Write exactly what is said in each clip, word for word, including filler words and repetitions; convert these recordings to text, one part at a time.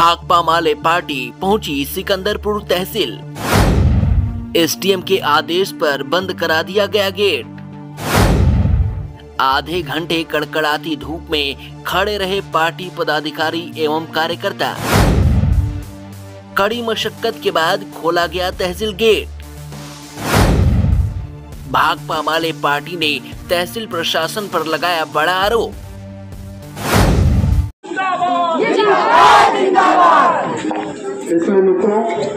Bhakpa Maale party पहुंची सिकंदरपुर तहसील। SDM के आदेश पर बंद करा दिया गया गेट। आधे घंटे कड़कड़ाती धूप में खड़े रहे पार्टी पदाधिकारी एवं कार्यकर्ता। कड़ी मशक्कत के बाद खोला गया तहसील गेट। भाकपा माले पार्टी ने तहसील प्रशासन पर लगाया बड़ा आरोप। इसलिए मित्रों,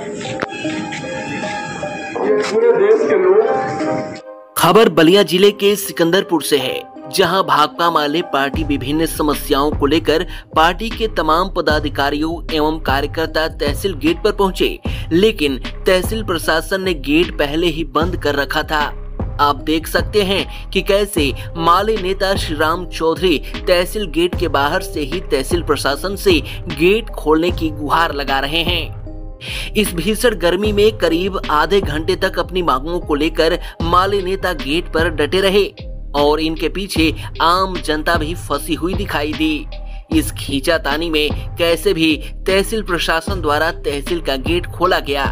ये पूरे देश के लोग। खबर बलिया जिले के सिकंदरपुर से है, जहां भाकपा माले पार्टी विभिन्न समस्याओं को लेकर पार्टी के तमाम पदाधिकारियों एवं कार्यकर्ता तहसील गेट पर पहुंचे, लेकिन तहसील प्रशासन ने गेट पहले ही बंद कर रखा था। आप देख सकते हैं कि कैसे माले नेता श्री राम चौधरी तहसील गेट के बाहर से ही तहसील प्रशासन से गेट खोलने की गुहार लगा रहे हैं। इस भीषण गर्मी में करीब आधे घंटे तक अपनी मांगों को लेकर माले नेता गेट पर डटे रहे और इनके पीछे आम जनता भी फंसी हुई दिखाई दी। इस खींचातानी में कैसे भी तहसील प्रशासन द्वारा तहसील का गेट खोला गया,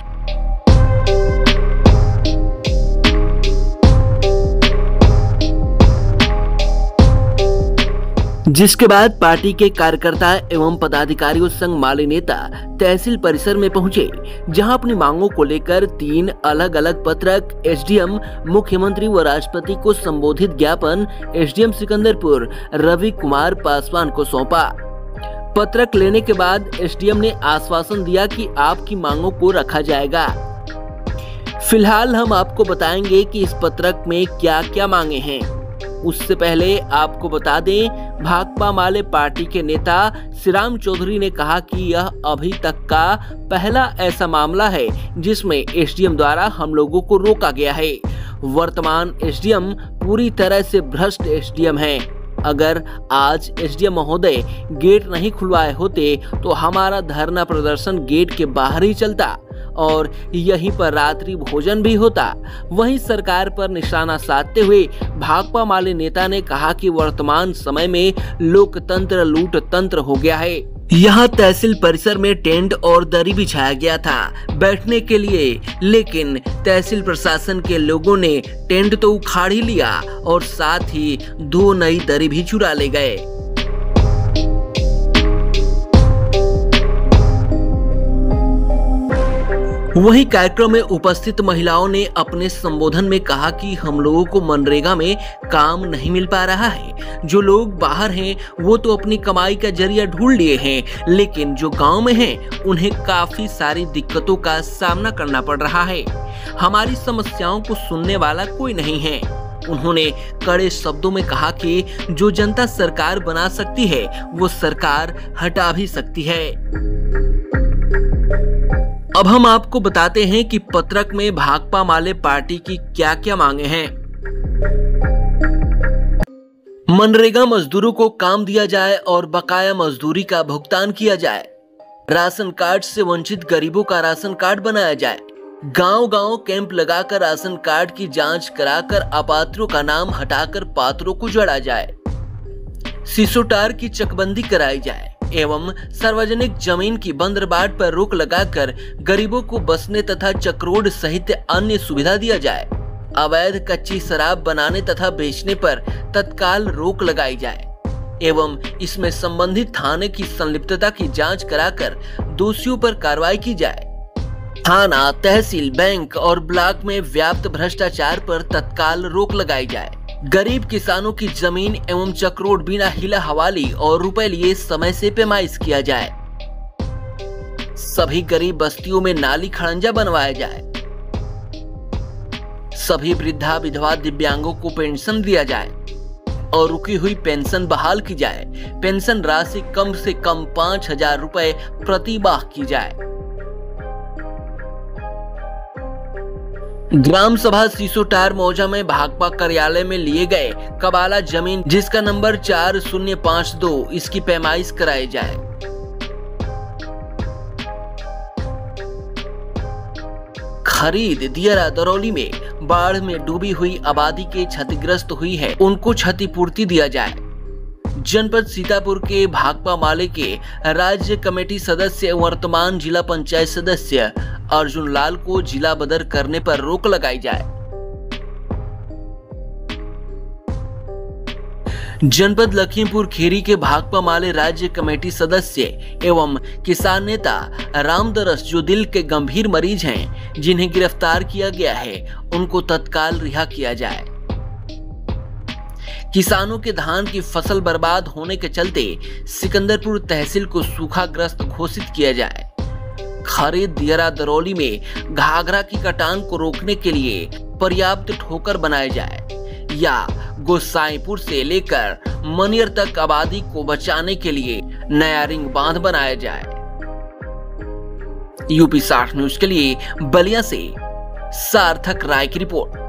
जिसके बाद पार्टी के कार्यकर्ता एवं पदाधिकारियों संग माले नेता तहसील परिसर में पहुंचे, जहां अपनी मांगों को लेकर तीन अलग अलग पत्रक एसडीएम, मुख्यमंत्री व राष्ट्रपति को संबोधित ज्ञापन एसडीएम सिकंदरपुर रवि कुमार पासवान को सौंपा। पत्रक लेने के बाद एसडीएम ने आश्वासन दिया कि आपकी मांगों को रखा जाएगा। फिलहाल हम आपको बताएंगे कि इस पत्रक में क्या क्या मांगे हैं। उससे पहले आपको बता दें, भाकपा माले पार्टी के नेता श्री राम चौधरी ने कहा कि यह अभी तक का पहला ऐसा मामला है जिसमें एसडीएम द्वारा हम लोगों को रोका गया है। वर्तमान एसडीएम पूरी तरह से भ्रष्ट एसडीएम है। अगर आज एसडीएम महोदय गेट नहीं खुलवाए होते तो हमारा धरना प्रदर्शन गेट के बाहर ही चलता और यहीं पर रात्रि भोजन भी होता। वहीं सरकार पर निशाना साधते हुए भाकपा माले नेता ने कहा कि वर्तमान समय में लोकतंत्र लूट तंत्र हो गया है। यहाँ तहसील परिसर में टेंट और दरी बिछाया गया था बैठने के लिए, लेकिन तहसील प्रशासन के लोगों ने टेंट तो उखाड़ ही लिया और साथ ही दो नई दरी भी चुरा ले गए। वहीं कार्यक्रम में उपस्थित महिलाओं ने अपने संबोधन में कहा कि हम लोगों को मनरेगा में काम नहीं मिल पा रहा है। जो लोग बाहर हैं वो तो अपनी कमाई का जरिया ढूंढ लिए हैं, लेकिन जो गांव में हैं उन्हें काफी सारी दिक्कतों का सामना करना पड़ रहा है। हमारी समस्याओं को सुनने वाला कोई नहीं है। उन्होंने कड़े शब्दों में कहा कि जो जनता सरकार बना सकती है वो सरकार हटा भी सकती है। अब हम आपको बताते हैं कि पत्रक में भाकपा माले पार्टी की क्या क्या मांगे हैं। मनरेगा मजदूरों को काम दिया जाए और बकाया मजदूरी का भुगतान किया जाए। राशन कार्ड से वंचित गरीबों का राशन कार्ड बनाया जाए। गांव-गांव कैंप लगाकर राशन कार्ड की जांच कराकर अपात्रों का नाम हटाकर पात्रों को जोड़ा जाए। सिसोटार की चकबंदी कराई जाए एवं सार्वजनिक जमीन की बंदरबाट पर रोक लगाकर गरीबों को बसने तथा चक्रोड सहित अन्य सुविधा दिया जाए। अवैध कच्ची शराब बनाने तथा बेचने पर तत्काल रोक लगाई जाए एवं इसमें संबंधित थाने की संलिप्तता की जांच कराकर दोषियों पर कार्रवाई की जाए। थाना, तहसील, बैंक और ब्लॉक में व्याप्त भ्रष्टाचार पर तत्काल रोक लगाई जाए। गरीब किसानों की जमीन एवं चक्रोड बिना हिला हवाली और रुपए लिए समय से पैमाइश किया जाए। सभी गरीब बस्तियों में नाली खड़ंजा बनवाया जाए। सभी वृद्धा, विधवा, दिव्यांगों को पेंशन दिया जाए और रुकी हुई पेंशन बहाल की जाए। पेंशन राशि कम से कम पांच हजार रुपए प्रति माह की जाए। ग्राम सभा सिसोटार मौजा में भाकपा कार्यालय में लिए गए कबाला जमीन जिसका नंबर चार शून्य पाँच दो, इसकी पैमाइश कराई जाए। खरीद दियरा दरौली में बाढ़ में डूबी हुई आबादी के क्षतिग्रस्त हुई है, उनको क्षतिपूर्ति दिया जाए। जनपद सीतापुर के भाकपा माले के राज्य कमेटी सदस्य वर्तमान जिला पंचायत सदस्य अर्जुन लाल को जिला बदर करने पर रोक लगाई जाए। जनपद लखीमपुर खीरी के भाकपा माले राज्य कमेटी सदस्य एवं किसान नेता रामदरस जो दिल के गंभीर मरीज हैं, जिन्हें गिरफ्तार किया गया है, उनको तत्काल रिहा किया जाए। किसानों के धान की फसल बर्बाद होने के चलते सिकंदरपुर तहसील को सूखाग्रस्त घोषित किया जाए। खरीद दियरा दरौली में घाघरा की कटान को रोकने के लिए पर्याप्त ठोकर बनाए जाए या गोसाईपुर से लेकर मनियर तक आबादी को बचाने के लिए नया रिंग बांध बनाया जाए। यूपी साठ न्यूज के लिए बलिया से सार्थक राय की रिपोर्ट।